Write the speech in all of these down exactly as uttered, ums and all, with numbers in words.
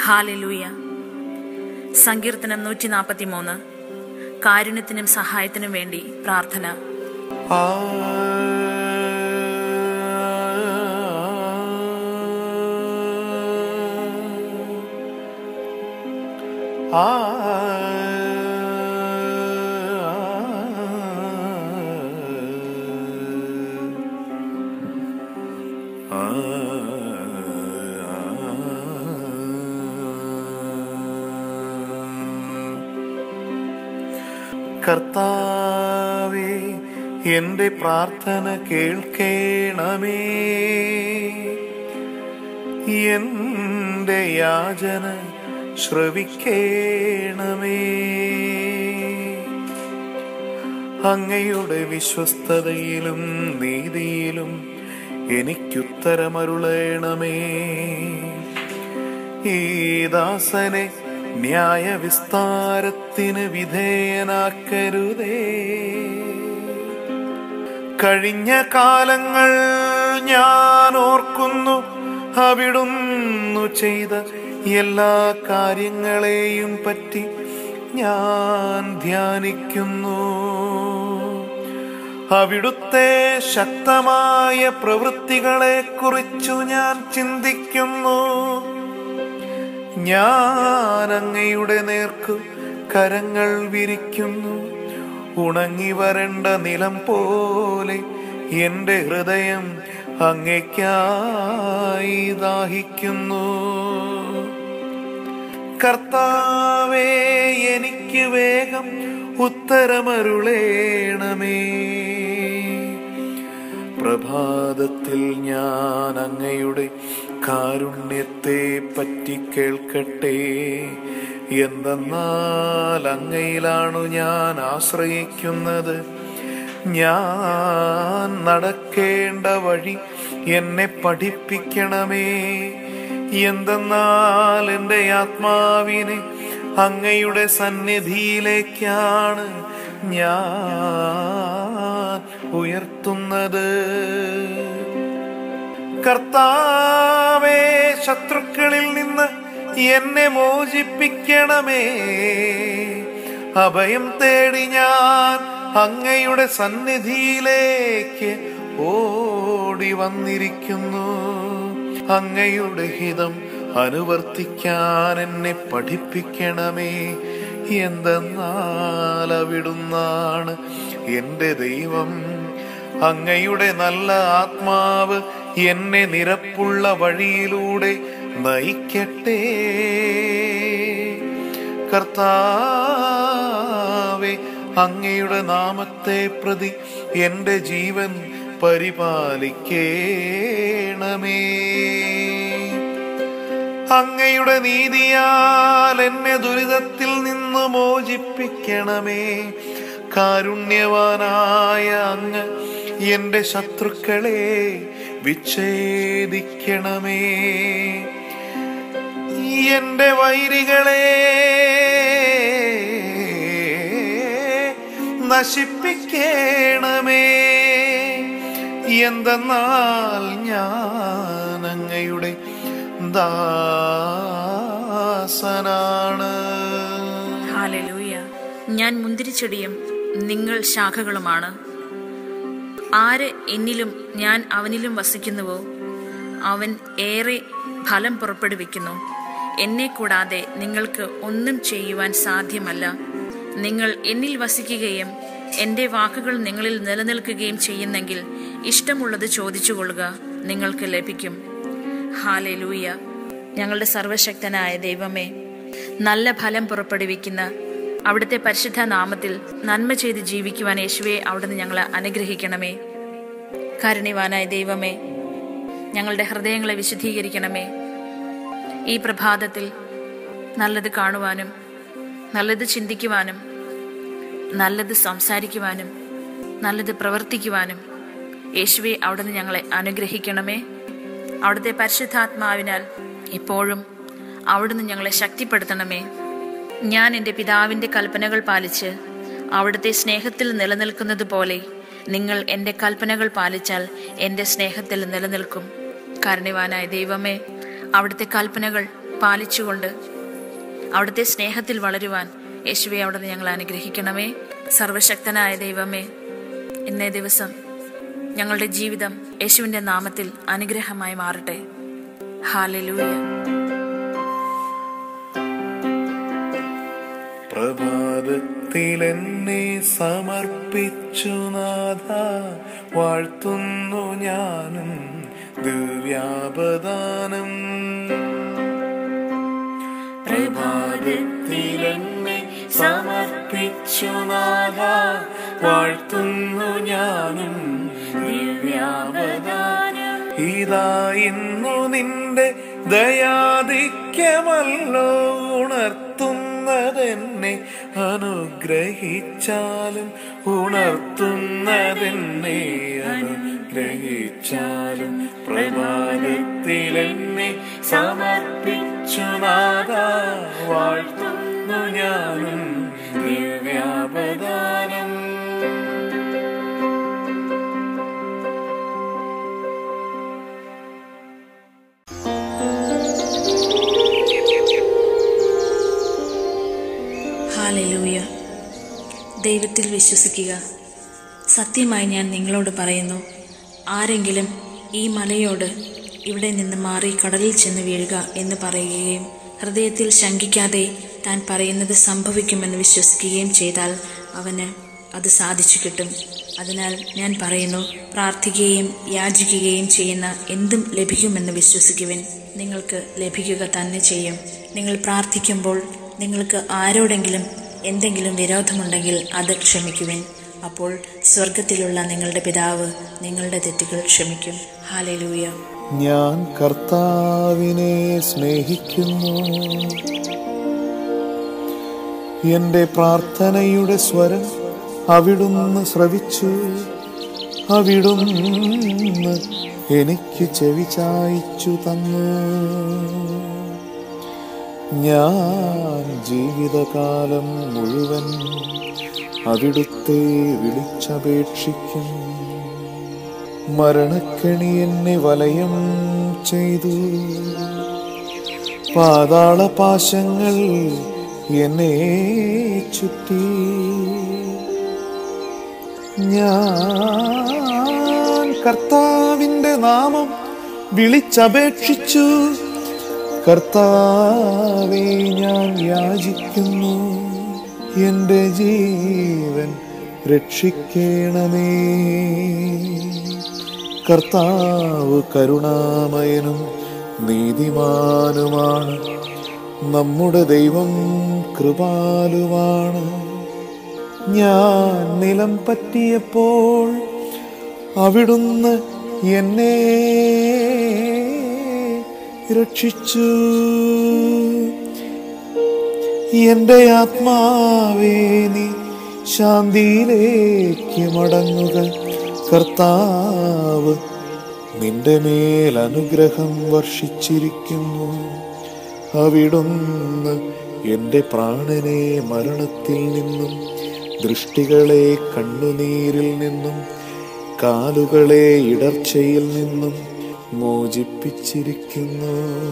Hallelujah. സങ്കീർത്തനം നൂറ്റി നാൽപ്പത്തി മൂന്ന്. കാരുണ്യത്തിനും സഹായത്തിനും വേണ്ടി പ്രാർത്ഥന. ആ ആ കർത്താവേ, എന്റെ പ്രാർത്ഥന കേൾക്കേണമേ, എന്റെ യാചന ശ്രവിക്കേണമേ. അങ്ങയുടെ വിശ്വസ്തതയിലും നീതിയിലും എനിക്കുത്തരമരുളേണമേ. ഈ ദാസനെ ന്യായവിസ്താരത്തിന് വിധേയനാക്കരുതേ. കഴിഞ്ഞ കാലങ്ങൾ ഞാൻ ഓർക്കുന്നു, അവിടുന്നു ചെയ്ത എല്ലാ കാര്യങ്ങളെയും പറ്റി ഞാൻ ധ്യാനിക്കുന്നു. അവിടുത്തെ ശക്തമായ പ്രവൃത്തികളെ കുറിച്ചു ഞാൻ ചിന്തിക്കുന്നു. ഞാൻ അങ്ങയുടെ നേർക്കു കരങ്ങൾ വിരിക്കുന്നു. ഉണങ്ങി വരണ്ട നിലം പോലെ എന്റെ ഹൃദയം അങ്ങേയ്ക്കായി ദാഹിക്കുന്നു. കർത്താവേ, എനിക്ക് വേഗം ഉത്തരമരുളേണമേ. പ്രഭാതത്തിൽ ഞാൻ അങ്ങയുടെ കാരുണ്യത്തെ പറ്റി കേൾക്കട്ടെ. എന്തെന്നാൽ അങ്ങയിലാണു ഞാൻ ആശ്രയിക്കുന്നത്. ഞാൻ നടക്കേണ്ട വഴി എന്നെ പഠിപ്പിക്കണമേ. എന്തെന്നാൽ എൻ്റെ ആത്മാവിനെ അങ്ങയുടെ സന്നിധിയിലേക്കാണ് ഞാൻ ഉയർത്തുന്നത്. കർത്താവേ, ശത്രുക്കളിൽ നിന്ന് എന്നെ മോചിപ്പിക്കണമേ. അഭയം തേടി ഞാൻ അങ്ങയുടെ സന്നിധിയിലേക്ക് ഓടി വന്നിരിക്കുന്നു. അങ്ങയുടെ ഹിതം അനുവർത്തിക്കാൻ എന്നെ പഠിപ്പിക്കണമേ. എന്തെന്നാൽ അവിടുന്നാണ് എൻ്റെ ദൈവം. അങ്ങയുടെ നല്ല ആത്മാവ് എന്നെ നിരപ്പുള്ള വഴിയിലൂടെ നയിക്കട്ടെ. കർത്താവേ, അങ്ങയുടെ നാമത്തെ പ്രതി എൻ്റെ ജീവൻ പരിപാലിക്കേണമേ. അങ്ങയുടെ നീതിയാൽ എന്നെ ദുരിതത്തിൽ നിന്ന് മോചിപ്പിക്കണമേ. കാരുണ്യവാനായ അങ്ങ് എന്റെ ശത്രുക്കളെ വിച്ഛേദിക്കണമേ. എന്റെ വൈരികളെ നശിപ്പിക്കണമേ. എന്തെന്നാൽ ഞാൻ അങ്ങയുടെ ദാസനാണ്. ഹല്ലേലൂയ. ഞാൻ മുന്തിരിച്ചെടിയും നിങ്ങൾ ശാഖകളുമാണ്. ആര് എന്നിലും ഞാൻ അവനിലും വസിക്കുന്നുവോ അവൻ ഏറെ ഫലം പുറപ്പെടുവിക്കുന്നു. എന്നെ കൂടാതെ നിങ്ങൾക്ക് ഒന്നും ചെയ്യുവാൻ സാധ്യമല്ല. നിങ്ങൾ എന്നിൽ വസിക്കുകയും എൻ്റെ വാക്കുകൾ നിങ്ങളിൽ നിലനിൽക്കുകയും ചെയ്യുന്നെങ്കിൽ ഇഷ്ടമുള്ളത് ചോദിച്ചുകൊള്ളുക, നിങ്ങൾക്ക് ലഭിക്കും. ഹല്ലേലൂയ. ഞങ്ങളുടെ സർവശക്തനായ ദൈവമേ, നല്ല ഫലം പുറപ്പെടുവിക്കുന്ന അവിടുത്തെ പരിശുദ്ധ നാമത്തിൽ നന്മ ചെയ്ത് ജീവിക്കുവാൻ യേശുവേ അവിടുന്ന് ഞങ്ങളെ അനുഗ്രഹിക്കണമേ. കാരുണ്യവാനായ ദൈവമേ, ഞങ്ങളുടെ ഹൃദയങ്ങളെ വിശുദ്ധീകരിക്കണമേ. ഈ പ്രഭാതത്തിൽ നല്ലത് കാണുവാനും നല്ലത് ചിന്തിക്കുവാനും നല്ലത് സംസാരിക്കുവാനും നല്ലത് പ്രവർത്തിക്കുവാനും യേശുവേ അവിടുന്ന് ഞങ്ങളെ അനുഗ്രഹിക്കണമേ. അവിടുത്തെ പരിശുദ്ധാത്മാവിനാൽ ഇപ്പോഴും അവിടുന്ന് ഞങ്ങളെ ശക്തിപ്പെടുത്തണമേ. ഞാൻ എൻ്റെ പിതാവിൻ്റെ കൽപ്പനകൾ പാലിച്ച് അവിടുത്തെ സ്നേഹത്തിൽ നിലനിൽക്കുന്നത് പോലെ നിങ്ങൾ എൻ്റെ കൽപ്പനകൾ പാലിച്ചാൽ എൻ്റെ സ്നേഹത്തിൽ നിലനിൽക്കും. കാരുണ്യവാനായ ദൈവമേ, അവിടുത്തെ കൽപ്പനകൾ പാലിച്ചുകൊണ്ട് അവിടുത്തെ സ്നേഹത്തിൽ വളരുവാൻ യേശുവെ അവിടുന്ന് ഞങ്ങൾ അനുഗ്രഹിക്കണമേ. സർവശക്തനായ ദൈവമേ, ഇന്നേ ദിവസം ഞങ്ങളുടെ ജീവിതം യേശുവിൻ്റെ നാമത്തിൽ അനുഗ്രഹമായി മാറട്ടെ. ഹല്ലേലൂയ. പ്രഭാതത്തിലെന്നെ സമർപ്പിച്ചു നാഥ, വാഴ്ത്തുന്നു ഞാനും ദിവ്യാപദാനം. പ്രഭാതത്തിലെന്നെ സമർപ്പിച്ചു നാഥ, വാഴ്ത്തുന്നു ഞാനും ദിവ്യാപദാനം. ഇതാ ഇന്നു നിന്റെ ദയാധിക്യമല്ലോ ഉണർത്തുന്നതെന്നെ, അനുഗ്രഹിച്ചാലും ഉണർത്തുന്നതെന്നെ അനുഗ്രഹിച്ചാലും. പ്രഭാതത്തിലെന്നെ സമർപ്പിച്ചു നാഥ, വാഴ്ത്തുന്നു ഞാനും ദിവ്യാപദാനം. ഹല്ലേലൂയ. ദൈവത്തിൽ വിശ്വസിക്കുക. സത്യമായി ഞാൻ നിങ്ങളോട് പറയുന്നു, ആരെങ്കിലും ഈ മലയോട് ഇവിടെ നിന്ന് മാറി കടലിൽ ചെന്ന് വീഴുക എന്ന് പറയുകയും ഹൃദയത്തിൽ ശങ്കിക്കാതെ താൻ പറയുന്നത് സംഭവിക്കുമെന്ന് വിശ്വസിക്കുകയും ചെയ്താൽ അവന് അത് സാധിച്ചു കിട്ടും. അതിനാൽ ഞാൻ പറയുന്നു, പ്രാർത്ഥിക്കുകയും യാചിക്കുകയും ചെയ്യുന്ന എന്തും ലഭിക്കുമെന്ന് വിശ്വസിക്കുവിൻ, നിങ്ങൾക്ക് ലഭിക്കുക തന്നെ ചെയ്യും. നിങ്ങൾ പ്രാർത്ഥിക്കുമ്പോൾ നിങ്ങൾക്ക് ആരോടെങ്കിലും എന്തെങ്കിലും വിരോധമുണ്ടെങ്കിൽ അത് ക്ഷമിക്കുവിൻ. അപ്പോൾ സ്വർഗത്തിലുള്ള നിങ്ങളുടെ പിതാവ് നിങ്ങളുടെ തെറ്റുകൾ ക്ഷമിക്കും. ഹല്ലേലൂയ. ഞാൻ കർത്താവിനെ സ്നേഹിക്കുന്നു. എൻ്റെ പ്രാർത്ഥനയുടെ സ്വരം അവിടുന്ന് ശ്രവിച്ചു. അവിടുന്ന് എനിക്ക് ചെവി ചായ്ച്ചു തന്നു. ഞാൻ ജീവിതകാലം മുഴുവൻ അവിടുത്തെ വിളിച്ചപേക്ഷിക്കും. മരണക്കെണി എന്നെ വലയം ചെയ്തു, പാതാളപാശങ്ങൾ എന്നെ ചുറ്റി. ഞാൻ കർത്താവിൻ്റെ നാമം വിളിച്ചപേക്ഷിച്ചു. കർത്താവേ, ഞാൻ യാചിക്കുന്നു, എൻ്റെ ജീവൻ രക്ഷിക്കണമേ. കർത്താവ് കരുണാമയനും നീതിമാനുമാണ്. നമ്മുടെ ദൈവം കൃപാലുവാണ്. ഞാൻ നിലം പറ്റിയപ്പോൾ അവിടുന്ന് എന്നെ രക്ഷിച്ചു. എൻ്റെ ആത്മാവേ, നീ ശാന്തിയിലേക്ക് മടങ്ങുക. കർത്താവ് നിന്റെ മേൽ അനുഗ്രഹം വർഷിച്ചിരിക്കുന്നു. അവിടുന്ന് എൻ്റെ പ്രാണനെ മരണത്തിൽ നിന്നും, ദൃഷ്ടികളെ കണ്ണുനീരിൽ നിന്നും, കാലുകളെ ഇടർച്ചയിൽ നിന്നും മോചിപ്പിച്ചിരിക്കുന്നു.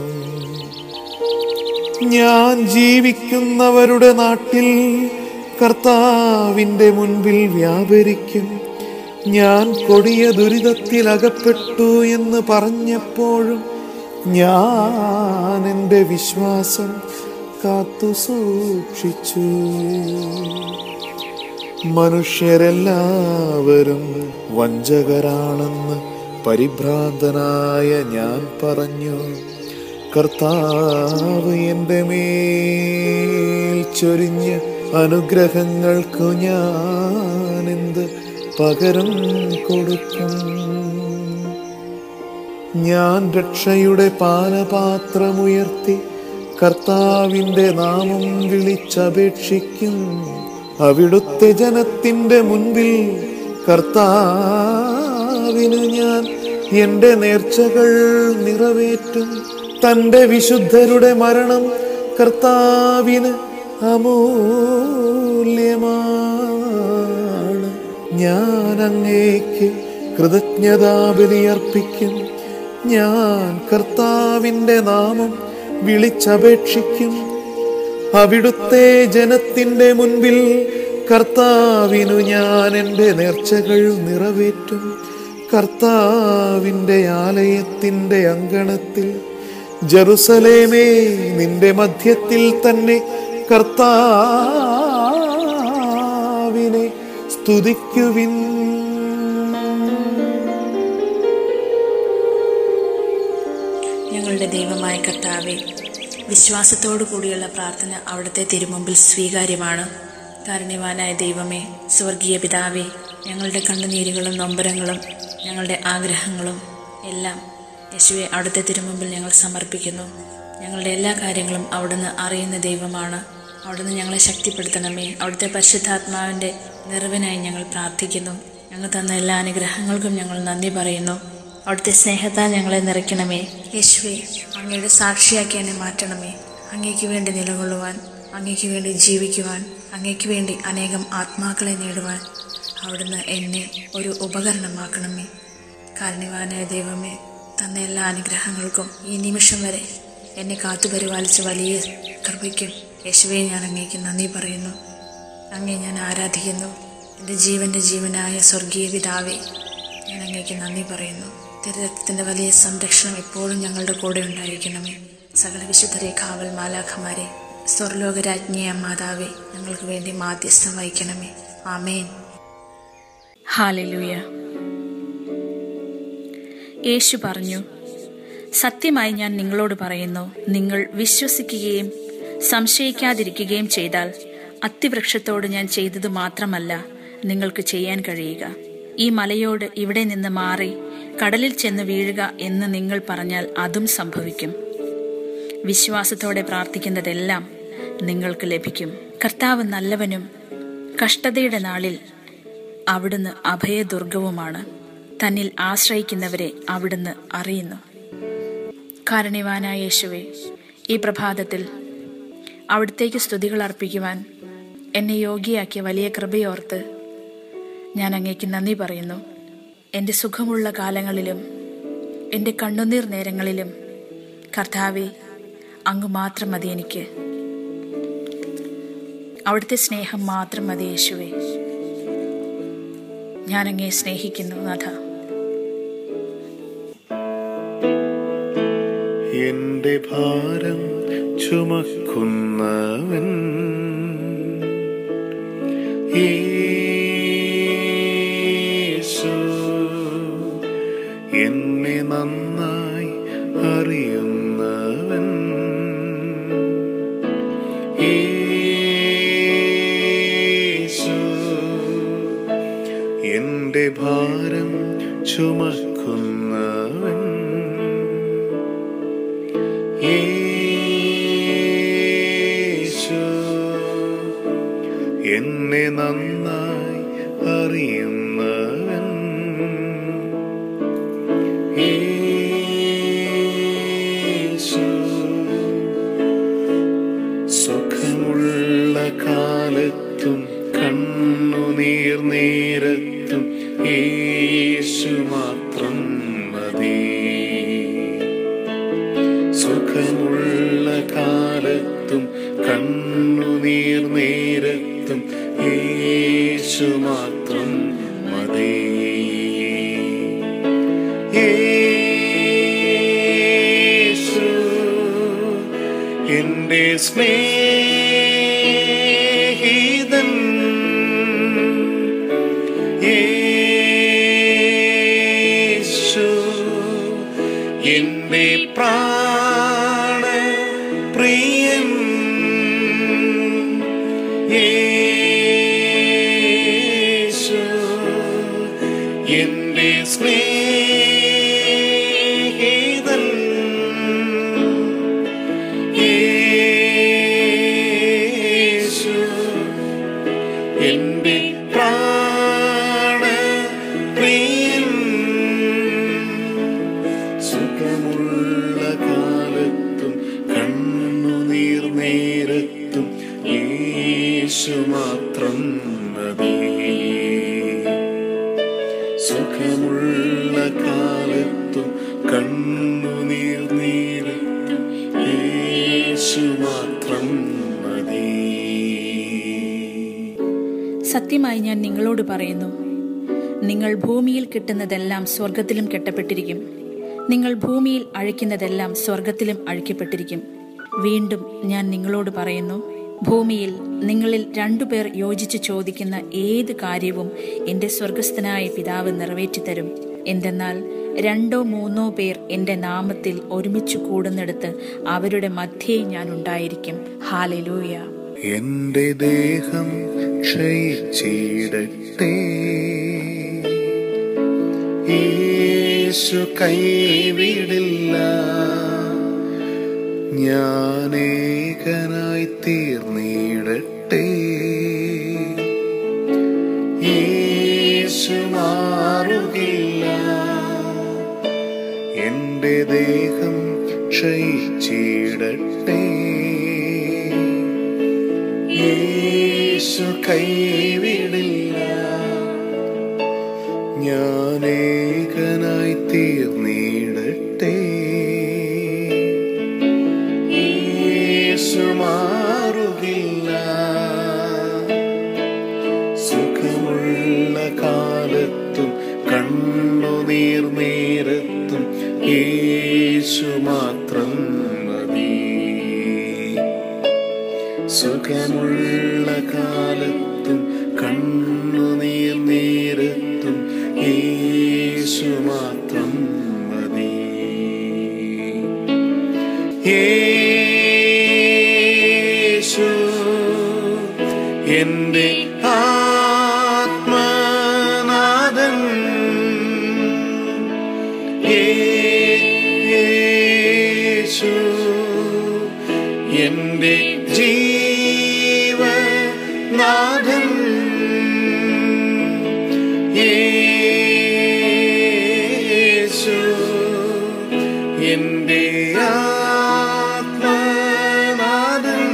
ഞാൻ ജീവിക്കുന്നവരുടെ നാട്ടിൽ കർത്താവിൻ്റെ മുൻപിൽ വ്യാപരിക്കും. ഞാൻ കൊടിയ ദുരിതത്തിൽ അകപ്പെട്ടു എന്ന് പറഞ്ഞപ്പോഴും ഞാൻ എൻ്റെ വിശ്വാസം കാത്തു സൂക്ഷിച്ചു. മനുഷ്യരെല്ലാവരും വഞ്ചകരാണെന്ന് പരിഭ്രാന്തനായ ഞാൻ പറഞ്ഞു. കർത്താവ് എൻ്റെ മേൽ ചൊരിഞ്ഞ അനുഗ്രഹങ്ങൾക്കു ഞാനെന്ത് പകരം കൊടുക്കും? ഞാൻ രക്ഷയുടെ പാനപാത്രമുയർത്തി കർത്താവിൻ്റെ നാമം വിളിച്ചപേക്ഷിക്കും. അവിടുത്തെ ജനത്തിൻ്റെ മുൻപിൽ കർത്താവിന് ഞാൻ എൻ്റെ നേർച്ചകൾ നിറവേറ്റും. തൻ്റെ വിശുദ്ധരുടെ മരണം കർത്താവിന് അമൂല്യമാണ്. ഞാൻ അങ്ങേക്ക് കൃതജ്ഞതാബലി അർപ്പിക്കും. ഞാൻ കർത്താവിൻ്റെ നാമം വിളിച്ചപേക്ഷിക്കും. അവിടുത്തെ ജനത്തിന്റെ മുൻപിൽ കർത്താവിനു ഞാൻ എൻ്റെ നേർച്ചകൾ നിറവേറ്റും. കർത്താവിൻ്റെ ആലയത്തിൻ്റെ അങ്കണത്തിൽ ജെറുസലേമേ, നിന്റെ മധ്യത്തിൽ തന്നെ കർത്താവിനെ സ്തുതിക്കുവിൻ. ഞങ്ങളുടെ ദൈവമായ കർത്താവേ, വിശ്വാസത്തോടു കൂടിയുള്ള പ്രാർത്ഥന അവിടുത്തെ തിരുമുമ്പിൽ സ്വീകാര്യമാണ്. കാരുണ്യവാനായ ദൈവമേ, സ്വർഗീയ പിതാവേ, ഞങ്ങളുടെ കണ്ണുനീരുകളും നൊമ്പരങ്ങളും ഞങ്ങളുടെ ആഗ്രഹങ്ങളും എല്ലാം യേശുവേ അവിടുത്തെ തിരുമുമ്പിൽ ഞങ്ങൾ സമർപ്പിക്കുന്നു. ഞങ്ങളുടെ എല്ലാ കാര്യങ്ങളും അവിടുന്ന് അറിയുന്ന ദൈവമാണ്. അവിടുന്ന് ഞങ്ങളെ ശക്തിപ്പെടുത്തണമേ. അവിടുത്തെ പരിശുദ്ധാത്മാവിൻ്റെ നിറവിനായി ഞങ്ങൾ പ്രാർത്ഥിക്കുന്നു. ഞങ്ങൾ തന്ന എല്ലാ അനുഗ്രഹങ്ങൾക്കും ഞങ്ങൾ നന്ദി പറയുന്നു. അവിടുത്തെ സ്നേഹത്താൽ ഞങ്ങളെ നിറയ്ക്കണമേ. യേശുവേ, അങ്ങയുടെ സാക്ഷിയാക്കി എന്നെ മാറ്റണമേ. അങ്ങയ്ക്ക് വേണ്ടി നിലകൊള്ളുവാൻ, അങ്ങയ്ക്ക് വേണ്ടി ജീവിക്കുവാൻ, അങ്ങയ്ക്ക് വേണ്ടി അനേകം ആത്മാക്കളെ നേടുവാൻ അവിടുന്ന് എന്നെ ഒരു ഉപകരണമാക്കണമേ. കാരുണ്യവാനായ ദൈവമേ, തന്ന എല്ലാ അനുഗ്രഹങ്ങൾക്കും ഈ നിമിഷം വരെ എന്നെ കാത്തുപരിപാലിച്ച വലിയ കൃപയ്ക്കും യേശുവേ ഞാൻ അങ്ങേക്ക് നന്ദി പറയുന്നു. അങ്ങേ ഞാൻ ആരാധിക്കുന്നു. എൻ്റെ ജീവൻ്റെ ജീവനായ സ്വർഗീയ പിതാവേ, ഞാൻ അങ്ങേക്ക് നന്ദി പറയുന്നു. തിരുരക്തത്തിൻ്റെ വലിയ സംരക്ഷണം എപ്പോഴും ഞങ്ങളുടെ കൂടെ ഉണ്ടായിരിക്കണമേ. സകല വിശുദ്ധരെ, കാവൽ മാലാഖമാരെ, സ്വർലോകരാജ്ഞിയ മാതാവേ, ഞങ്ങൾക്ക് വേണ്ടി മാധ്യസ്ഥം വഹിക്കണമേ. ആമേൻ. ഹല്ലേലൂയ. യേശു പറഞ്ഞു, സത്യമായി ഞാൻ നിങ്ങളോട് പറയുന്നു, നിങ്ങൾ വിശ്വസിക്കുകയും സംശയിക്കാതിരിക്കുകയും ചെയ്താൽ അത്തിവൃക്ഷത്തോട് ഞാൻ ചെയ്തത് മാത്രമല്ല നിങ്ങൾക്ക് ചെയ്യാൻ കഴിയുക. ഈ മലയോട് ഇവിടെ നിന്ന് മാറി കടലിൽ ചെന്ന് വീഴുക എന്ന് നിങ്ങൾ പറഞ്ഞാൽ അതും സംഭവിക്കും. വിശ്വാസത്തോടെ പ്രാർത്ഥിക്കുന്നതെല്ലാം നിങ്ങൾക്ക് ലഭിക്കും. കർത്താവ് നല്ലവനും കഷ്ടതയുടെ നാളിൽ അവിടുന്ന് അഭയദുർഗവുമാണ്. തന്നിൽ ആശ്രയിക്കുന്നവരെ അവിടുന്ന് അറിയുന്നു. കാരുണ്യവാനായ യേശുവേ, ഈ പ്രഭാതത്തിൽ അവിടുത്തേക്ക് സ്തുതികൾ അർപ്പിക്കുവാൻ എന്നെ യോഗ്യയാക്കിയ വലിയ കൃപയോർത്ത് ഞാൻ അങ്ങേക്ക് നന്ദി പറയുന്നു. എൻ്റെ സുഖമുള്ള കാലങ്ങളിലും എൻ്റെ കണ്ണുനീർ നേരങ്ങളിലും കർത്താവേ, അങ്ങ് മാത്രം മതി എനിക്ക്. അവിടുത്തെ സ്നേഹം മാത്രം മതി യേശുവേ. ഞാൻ അങ്ങേ സ്നേഹിക്കുന്നു നാഥ. എന്റെ ഭാരം ചുമക്കുന്നവൻ യേശു, എന്നെ നന്നായി അറിയുന്നവൻ യേശു, എന്റെ ഭാരം ചുമക്കുന്നവൻ യേശു, എന്നെ നന്നായി അറിയുന്നവൻ യേശു. സുഖമുള്ള കാലത്തും കണ്ണുനീർ നേരത്തും യേശു മാത്രം മതി. സുഖമുള്ള കാലത്തും കണ്ണുനീർ നേരത്തും യേശു മാത്രം മതി. യേശു എന്റെ സ്നേഹിതൻ, യേശു എന്റെ പ്രാണപ്രിയൻ, യേശു എന്റെ സ്നേഹിതൻ, യേശു എന്റെ പ്രാണപ്രിയൻ. സുഖമുള്ള കാലത്തും കണ്ണുനീർ നേരത്തും യേശു മാത്രം മതി. സുഖ സുഖമുള്ള കാലത്തും കണ്ണുനീർ നീരത്തും യേശു മാത്രം മതി. സത്യമായി ഞാൻ നിങ്ങളോട് പറയുന്നു, നിങ്ങൾ ഭൂമിയിൽ കിട്ടുന്നതെല്ലാം സ്വർഗത്തിലും കെട്ടപ്പെട്ടിരിക്കും, നിങ്ങൾ ഭൂമിയിൽ അഴിക്കുന്നതെല്ലാം സ്വർഗത്തിലും അഴിക്കപ്പെട്ടിരിക്കും. വീണ്ടും ഞാൻ നിങ്ങളോട് പറയുന്നു, ഭൂമിയിൽ നിങ്ങളിൽ രണ്ടുപേർ യോജിച്ച് ചോദിക്കുന്ന ഏത് കാര്യവും എൻ്റെ സ്വർഗസ്ഥനായ പിതാവ് നിറവേറ്റിത്തരും. എന്തെന്നാൽ രണ്ടോ മൂന്നോ പേർ എൻ്റെ നാമത്തിൽ ഒരുമിച്ച് കൂടുന്നിടത്ത് അവരുടെ മധ്യേ ഞാൻ ഉണ്ടായിരിക്കും. ഹല്ലേലൂയ. എന്റെ ദേഹം ക്ഷയിച്ചിടട്ടെ, യേശു കൈവിടില്ല. ഞാനേകനായി തീർന്നിടട്ടെ, യേശു മാറുകില്ല. എന്റെ ദേഹം ക്ഷയിച്ചിടട്ടെ, യേശു കൈവിടില്ല. ഞാനേകനായി തീർന്നിടട്ടെ, യേശു മാറുകില്ല. സുഖമുള്ള കാലത്തും കണ്ണുനീർ നേരത്തും യേശു മാത്രം മതി. സുഖമുള്ള കാലത്തും കണ്ണുനീർ നേരത്തും യേശു മാത്രം മതി. യേശു എന്റെ ആത്മനാഥൻ, യേശു എന്റെ ജീവനാഥൻ, യേശു എന്റെ ആത്മനാഥൻ,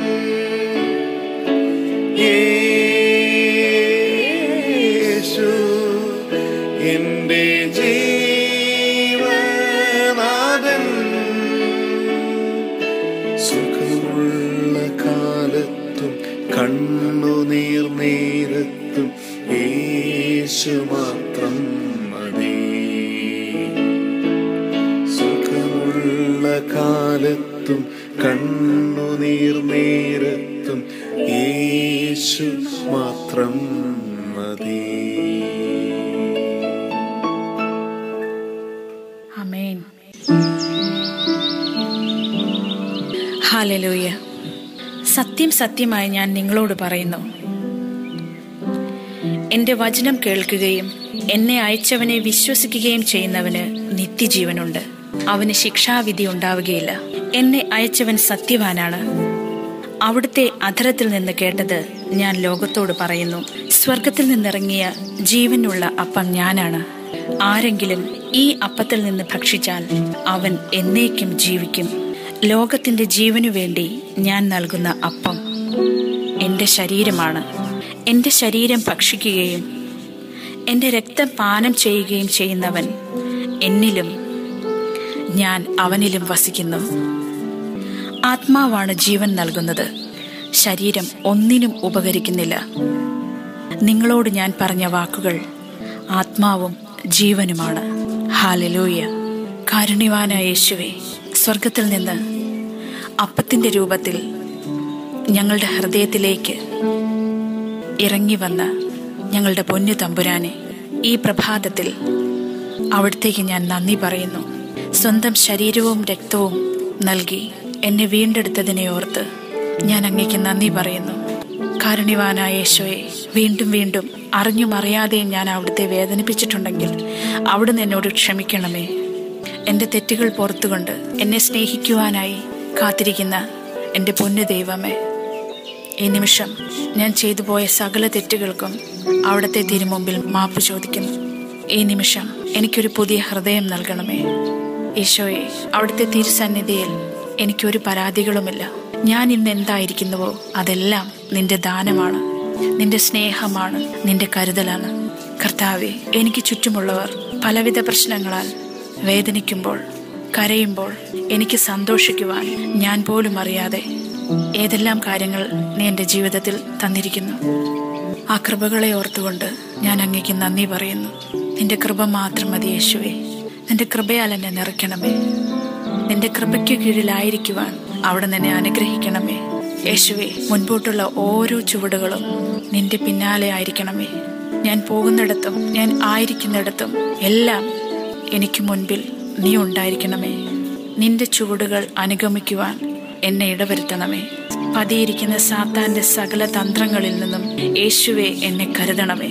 യേശു എന്റെ ജീവനാഥൻ. സുഖമുള്ള കാലത്തും കണ്ണുനീർ നേരത്തും യേശു മാത്രം മതി. സുഖമുള്ള കാലത്തും കണ്ണുനീർ നേരത്തും യേശു മാത്രം മതി. ആമേൻ. ഹല്ലേലൂയ. സത്യം സത്യമായി ഞാൻ നിങ്ങളോട് പറയുന്നു, എന്റെ വചനം കേൾക്കുകയും എന്നെ അയച്ചവനെ വിശ്വസിക്കുകയും ചെയ്യുന്നവന് നിത്യജീവനുണ്ട്, അവന് ശിക്ഷാവിധി ഉണ്ടാവുകയില്ല. എന്നെ അയച്ചവൻ സത്യവാനാണ്. അവിടുത്തെ അധരത്തിൽ നിന്ന് കേട്ടത് ഞാൻ ലോകത്തോട് പറയുന്നു. സ്വർഗത്തിൽ നിന്നിറങ്ങിയ ജീവനുള്ള അപ്പം ഞാനാണ്. ആരെങ്കിലും ഈ അപ്പത്തിൽ നിന്ന് ഭക്ഷിച്ചാൽ അവൻ എന്നേക്കും ജീവിക്കും. ലോകത്തിന്റെ ജീവനു വേണ്ടി ഞാൻ നൽകുന്ന അപ്പം എന്റെ ശരീരമാണ്. എന്റെ ശരീരം ഭക്ഷിക്കുകയും എന്റെ രക്തം പാനം ചെയ്യുകയും ചെയ്യുന്നവൻ എന്നിലും ഞാൻ അവനിലും വസിക്കുന്നു. ആത്മാവാണ് ജീവൻ നൽകുന്നത്, ശരീരം ഒന്നിനും ഉപകരിക്കുന്നില്ല. നിങ്ങളോട് ഞാൻ പറഞ്ഞ വാക്കുകൾ ആത്മാവും ജീവനുമാണ്. ഹല്ലേലൂയ. കാരുണ്യവാനായ യേശുവേ, സ്വർഗത്തിൽ നിന്ന് അപ്പത്തിന്റെ രൂപത്തിൽ ഞങ്ങളുടെ ഹൃദയത്തിലേക്ക് ഇറങ്ങി വന്ന ഞങ്ങളുടെ പൊന്നു തമ്പുരാനെ, ഈ പ്രഭാതത്തിൽ അവിടത്തേക്ക് ഞാൻ നന്ദി പറയുന്നു. സ്വന്തം ശരീരവും രക്തവും നൽകി എന്നെ വീണ്ടെടുത്തതിനെ ഓർത്ത് ഞാൻ അങ്ങേക്ക് നന്ദി പറയുന്നു. കാരുണ്യവാനായ യേശുവേ, വീണ്ടും വീണ്ടും അറിഞ്ഞും അറിയാതെയും ഞാൻ അവിടുത്തെ വേദനിപ്പിച്ചിട്ടുണ്ടെങ്കിൽ അവിടുന്ന് എന്നോട് ക്ഷമിക്കണമേ. എൻ്റെ തെറ്റുകൾ പുറത്തുകൊണ്ട് എന്നെ സ്നേഹിക്കുവാനായി കാത്തിരിക്കുന്ന എൻ്റെ പൊന്നു ദൈവമേ, ഈ നിമിഷം ഞാൻ ചെയ്തു പോയ സകല തെറ്റുകൾക്കും അവിടുത്തെ തിരുമുമ്പിൽ മാപ്പ് ചോദിക്കുന്നു. ഈ നിമിഷം എനിക്കൊരു പുതിയ ഹൃദയം നൽകണമേ. ഈശോയെ, അവിടുത്തെ തിരുസന്നിധിയിൽ എനിക്കൊരു പരാതികളുമില്ല. ഞാൻ ഇന്ന് എന്തായിരിക്കുന്നുവോ അതെല്ലാം നിന്റെ ദാനമാണ്, നിന്റെ സ്നേഹമാണ്, നിന്റെ കരുതലാണ്. കർത്താവെ, എനിക്ക് ചുറ്റുമുള്ളവർ പലവിധ പ്രശ്നങ്ങളാൽ വേദനിക്കുമ്പോൾ, കരയുമ്പോൾ എനിക്ക് സന്തോഷിക്കുവാൻ ഞാൻ പോലും അറിയാതെ ഏതെല്ലാം കാര്യങ്ങൾ നീ എൻ്റെ ജീവിതത്തിൽ തന്നിരിക്കുന്നു. ആ കൃപകളെ ഓർത്തുകൊണ്ട് ഞാൻ അങ്ങേക്ക് നന്ദി പറയുന്നു. നിന്റെ കൃപ മാത്രം മതി യേശുവേ. നിന്റെ കൃപയാൽ എന്നെ നിറയ്ക്കണമേ. നിന്റെ കൃപയ്ക്ക് കീഴിലായിരിക്കുവാൻ അവിടെ എന്നെ അനുഗ്രഹിക്കണമേ യേശുവേ. മുൻപോട്ടുള്ള ഓരോ ചുവടുകളും നിന്റെ പിന്നാലെ ആയിരിക്കണമേ. ഞാൻ പോകുന്നിടത്തും ഞാൻ ആയിരിക്കുന്നിടത്തും എല്ലാം എനിക്ക് മുൻപിൽ നീ ഉണ്ടായിരിക്കണമേ. നിന്റെ ചുവടുകൾ അനുഗമിക്കുവാൻ എന്നെ ഇടവരുത്തണമേ. പതിയിരിക്കുന്ന സാത്താന്റെ സകല തന്ത്രങ്ങളിൽ നിന്നും യേശുവേ എന്നെ കരുതണമേ.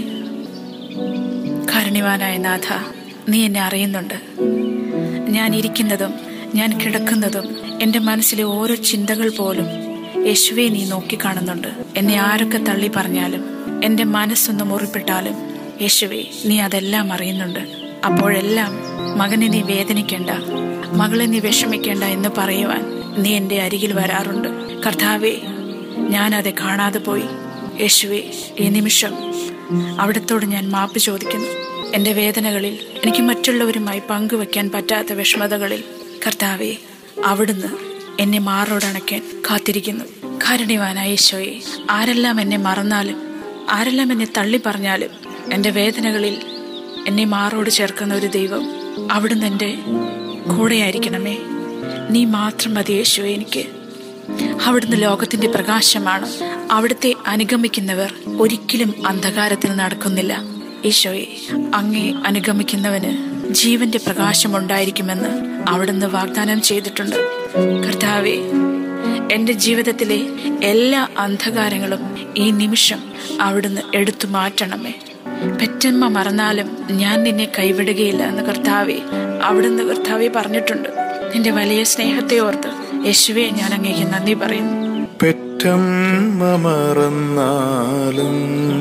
കാരുണ്യവാനായ നാഥ, നീ എന്നെ അറിയുന്നുണ്ട്. ഞാൻ ഇരിക്കുന്നതും ഞാൻ കിടക്കുന്നതും എൻ്റെ മനസ്സിലെ ഓരോ ചിന്തകൾ പോലും യേശുവേ നീ നോക്കിക്കാണുന്നുണ്ട്. എന്നെ ആരൊക്കെ തള്ളി പറഞ്ഞാലും, എൻ്റെ മനസ്സൊന്ന് മുറിപ്പെട്ടാലും യേശുവേ നീ അതെല്ലാം അറിയുന്നുണ്ട്. അപ്പോഴെല്ലാം മകനെ നീ വേദനിക്കേണ്ട, മകളെ നീ വിഷമിക്കേണ്ട എന്ന് പറയുവാൻ നീ എൻ്റെ അരികിൽ വരാറുണ്ട്. കർത്താവേ, ഞാനത് കാണാതെ പോയി. യേശുവേ, ഈ നിമിഷം അവിടത്തോട് ഞാൻ മാപ്പ് ചോദിക്കുന്നു. എൻ്റെ വേദനകളിൽ, എനിക്ക് മറ്റുള്ളവരുമായി പങ്കുവെക്കാൻ പറ്റാത്ത വിഷമതകളിൽ കർത്താവേ, അവിടുന്ന് എന്നെ മാറോടണയ്ക്കാൻ കാത്തിരിക്കുന്നു. കാരുണ്യവാനായ യേശോയെ, ആരെല്ലാം എന്നെ മറന്നാലും, ആരെല്ലാം എന്നെ തള്ളി പറഞ്ഞാലും, എൻ്റെ വേദനകളിൽ എന്നെ മാറോട് ചേർക്കുന്ന ഒരു ദൈവം അവിടുന്ന് എൻ്റെ കൂടെയായിരിക്കണമേ. നീ മാത്രം മതി യേശുവേ എനിക്ക്. അവിടുന്ന് ലോകത്തിന്റെ പ്രകാശമാണ്. അവിടുത്തെ അനുഗമിക്കുന്നവർ ഒരിക്കലും അന്ധകാരത്തിൽ നടക്കുന്നില്ല. ഈശോയെ, അങ്ങേ അനുഗമിക്കുന്നവന് ജീവന്റെ പ്രകാശം ഉണ്ടായിരിക്കുമെന്ന് അവിടുന്ന് വാഗ്ദാനം ചെയ്തിട്ടുണ്ട്. കർത്താവേ, എൻ്റെ ജീവിതത്തിലെ എല്ലാ അന്ധകാരങ്ങളും ഈ നിമിഷം അവിടുന്ന് എടുത്തു മാറ്റണമേ. പെറ്റമ്മ മറന്നാലും ഞാൻ നിന്നെ കൈവിടുകയില്ല എന്ന് കർത്താവേ അവിടുന്ന് കർത്താവെ പറഞ്ഞിട്ടുണ്ട്. നിന്റെ വലിയ സ്നേഹത്തെ ഓർത്ത് യേശുവേ ഞാൻ അങ്ങേക്ക് നന്ദി പറയുന്നു. പെറ്റമ്മ മറന്നാലും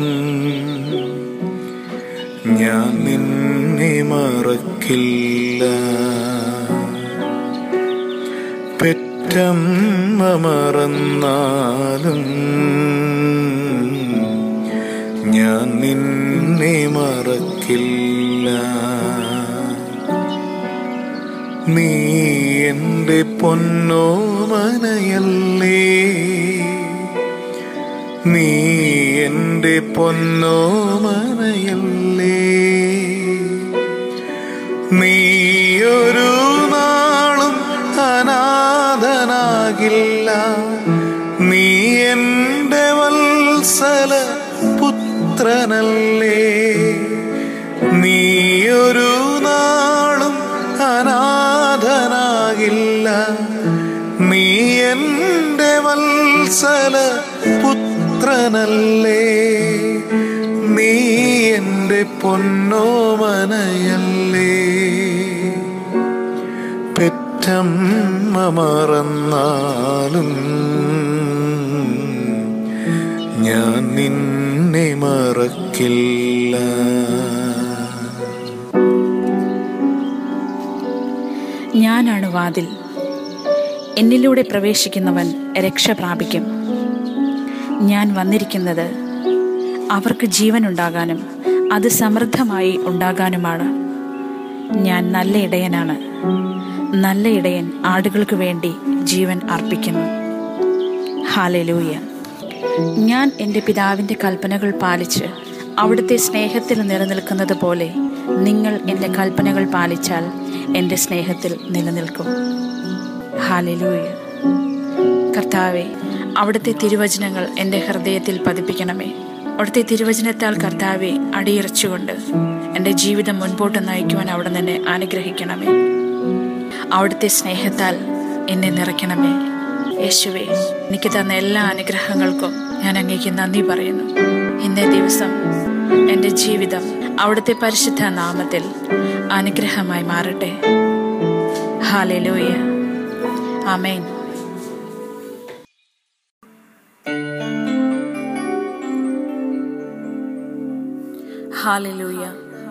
ഞാൻ നിന്നെ മറക്കില്ല. പെറ്റമ്മ മറന്നാലും ഞാൻ നിന്നെ മറക്കില്ല. നീ എൻ്റെ പൊന്നോമനയല്ലേ, നീ എൻ്റെ പൊന്നോമനയല്ലേ. നീയൊരു നാളും അനാഥനാകില്ല. നീ എൻ്റെ വത്സല പുത്രനല്ലേ. നീയൊരു നാളും അനാഥനാകില്ല. നീ എൻ്റെ വത്സല പുത്രനല്ലേ. നീ എൻ്റെ പൊന്നോമനയല്ലേ. പെറ്റമ്മ മറന്നാലും ഞാൻ നിന്നെ മറക്കില്ല. ഞാനാണ് വാതിൽ. എന്നിലൂടെ പ്രവേശിക്കുന്നവൻ രക്ഷ പ്രാപിക്കും. ഞാൻ വന്നിരിക്കുന്നത് അവർക്ക് ജീവനുണ്ടാകാനും അത് സമൃദ്ധമായി ഉണ്ടാകാനുമാണ്. ഞാൻ നല്ല ഇടയനാണ്. നല്ല ഇടയൻ ആടുകൾക്ക് വേണ്ടി ജീവൻ അർപ്പിക്കുന്നു. ഹല്ലേലൂയ. ഞാൻ എൻ്റെ പിതാവിൻ്റെ കൽപ്പനകൾ പാലിച്ച് അവിടുത്തെ സ്നേഹത്തിൽ നിലനിൽക്കുന്നത് പോലെ നിങ്ങൾ എൻ്റെ കൽപ്പനകൾ പാലിച്ചാൽ എൻ്റെ സ്നേഹത്തിൽ നിലനിൽക്കും. ഹല്ലേലൂയ. കർത്താവെ, അവിടുത്തെ തിരുവചനങ്ങൾ എൻ്റെ ഹൃദയത്തിൽ പതിപ്പിക്കണമേ. അവിടുത്തെ തിരുവചനത്താൽ കർത്താവെ അടിയുറച്ചുകൊണ്ട് എൻ്റെ ജീവിതം മുൻപോട്ട് നയിക്കുവാൻ അവിടെ തന്നെ അനുഗ്രഹിക്കണമേ. അവിടുത്തെ സ്നേഹത്താൽ എന്നെ നിറയ്ക്കണമേ. യേശുവേ, എനിക്ക് തന്ന എല്ലാ അനുഗ്രഹങ്ങൾക്കും ഞാൻ അങ്ങേക്ക് നന്ദി പറയുന്നു. ഇന്നേ ദിവസം എൻ്റെ ജീവിതം അവിടുത്തെ പരിശുദ്ധ നാമത്തിൽ അനുഗ്രഹമായി മാറട്ടെ. ഹല്ലേലൂയ. ആമേൻ. ഹല്ലേലൂയ.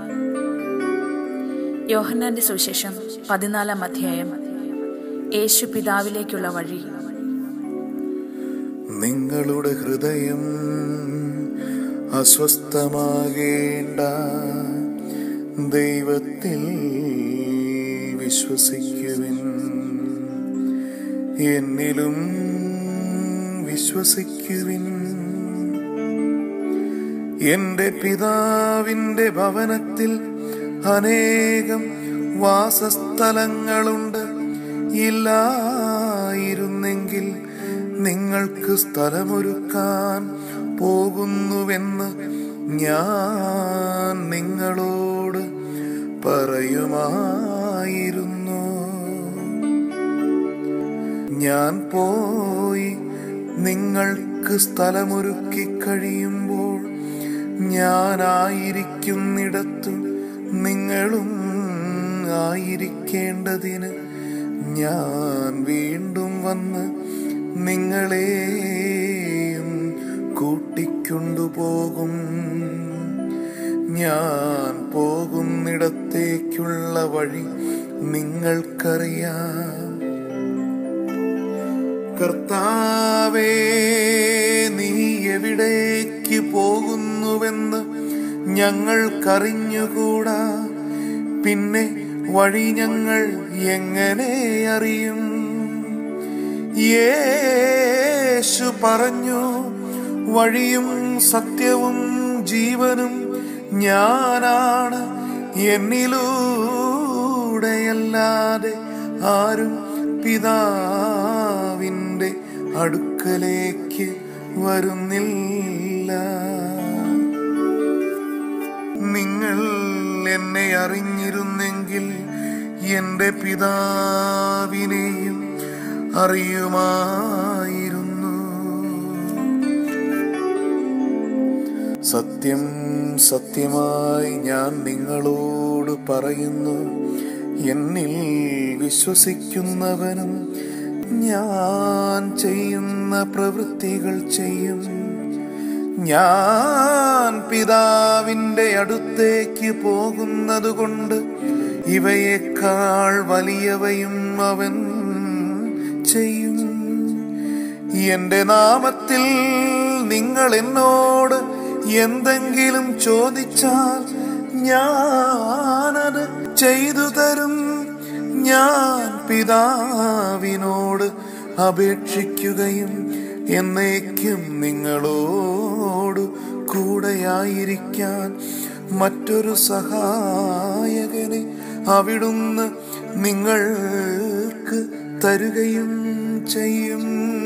യോഹന്നാന്റെ സുവിശേഷം പതിനാലാം അധ്യായം. യേശു പിതാവിലേക്കുള്ള വഴി. നിങ്ങളുടെ ഹൃദയം അസ്വസ്ഥമാകേണ്ട, ദൈവത്തിൽ വിശ്വസിക്കുവിൻ, എന്നിലും വിശ്വസിക്കുവിൻ. എന്റെ പിതാവിന്റെ ഭവനത്തിൽ അനേകം വാസസ്ഥലങ്ങളുണ്ട്. ഇല്ലായിരുന്നെങ്കിൽ നിങ്ങൾക്ക് സ്ഥലമൊരുക്കാൻ പോകുന്നുവെന്ന് ഞാൻ നിങ്ങളോട് പറയുമായിരുന്നു. ഞാൻ പോയി നിങ്ങൾക്ക് സ്ഥലമൊരുക്കി കഴിയുമ്പോൾ ഞാനായിരിക്കുന്നിടത്തു നിങ്ങളും ആയിരിക്കേണ്ടതിന് ഞാൻ വീണ്ടും വന്ന് നിങ്ങളെയും കൂട്ടിക്കൊണ്ടുപോകും. ഞാൻ പോകുന്നിടത്തേക്കുള്ള വഴി നിങ്ങൾക്കറിയാം. കർത്താവേ, നീ എവിടേക്ക് പോകുന്നുവെന്ന് ഞങ്ങൾക്കറിഞ്ഞുകൂടാ. പിന്നെ വഴി ഞങ്ങൾ എങ്ങനെ അറിയും? യേശു പറഞ്ഞു, വഴിയും സത്യവും ജീവനും ഞാനാണ്. എന്നിലൂടെയല്ലാതെ ആരും പിതാവിന്റെ അടുക്കലേക്ക് വരുന്നില്ല. നിങ്ങൾ എന്നെ അറിഞ്ഞിരുന്നെങ്കിൽ എന്റെ പിതാവിനെയും അറിയുമായിരുന്നു. സത്യം സത്യമായി ഞാൻ നിങ്ങളോട് പറയുന്നു, എന്നിൽ വിശ്വസിക്കുന്നവനും ഞാൻ ചെയ്യുന്ന പ്രവൃത്തികൾ ചെയ്യും. ഞാൻ പിതാവിന്റെ അടുത്തേക്ക് പോകുന്നതുകൊണ്ട് ഇവയേക്കാൾ വലിയവയും അവൻ ചെയ്യും. എന്റെ നാമത്തിൽ നിങ്ങൾ എന്നോട് എന്തെങ്കിലും ചോദിച്ചാൽ ഞാനത് ചെയ്തു തരും. ഞാൻ പിതാവിനോട് അപേക്ഷിക്കുകയും എന്നേക്കും നിങ്ങളോട് കൂടെയായിരിക്കാൻ മറ്റൊരു സഹായകനെ അവിടുന്ന് നിങ്ങൾക്ക് തരുകയും ചെയ്യും.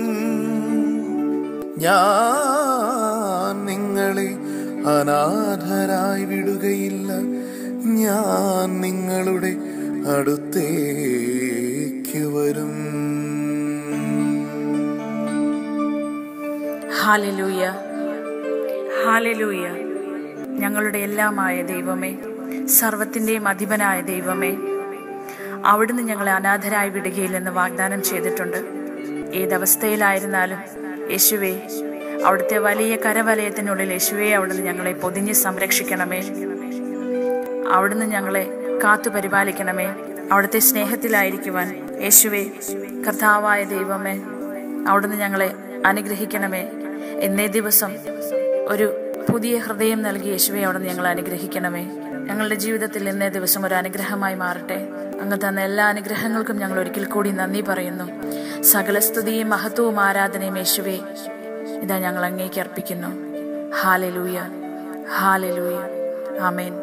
ഞാൻ നിങ്ങളെ അനാഥരായി വിടുകയില്ല. ഞാൻ നിങ്ങളുടെ അടുത്തേക്ക് വരും. ഹല്ലേലൂയ, ഹല്ലേലൂയ. ഞങ്ങളുടെ എല്ലാമായ ദൈവമേ, സർവത്തിൻ്റെയും അധിപനായ ദൈവമേ, അവിടുന്ന് ഞങ്ങളെ അനാഥരായി വിടുകയില്ലെന്ന് വാഗ്ദാനം ചെയ്തിട്ടുണ്ട്. ഏതവസ്ഥയിലായിരുന്നാലും യേശുവേ, അവിടുത്തെ വലിയ കരവലയത്തിനുള്ളിൽ യേശുവേ അവിടുന്ന് ഞങ്ങളെ പൊതിഞ്ഞ് സംരക്ഷിക്കണമേ. അവിടുന്ന് ഞങ്ങളെ കാത്തു പരിപാലിക്കണമേ. അവിടുത്തെ സ്നേഹത്തിലായിരിക്കുവാൻ യേശുവേ, കർത്താവായ ദൈവമേ, അവിടുന്ന് ഞങ്ങളെ അനുഗ്രഹിക്കണമേ. എന്നേ ദിവസം ഒരു പുതിയ ഹൃദയം നൽകി യേശുവേ അവിടുന്ന് ഞങ്ങളെ അനുഗ്രഹിക്കണമേ. ഞങ്ങളുടെ ജീവിതത്തിൽ ഇന്നേ ദിവസം ഒരു അനുഗ്രഹമായി മാറട്ടെ. അങ്ങ് തന്ന എല്ലാ അനുഗ്രഹങ്ങൾക്കും ഞങ്ങൾ ഒരിക്കൽ കൂടി നന്ദി പറയുന്നു. സകല സ്തുതിയും മഹത്വവും ആരാധനയും യേശുവേ ഇതാ ഞങ്ങൾ അങ്ങേക്ക് അർപ്പിക്കുന്നു. ഹല്ലേലൂയ, ഹല്ലേലൂയ, ആമേൻ.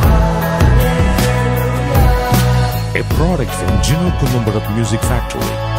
A product from Gino Columbarat Music Factory.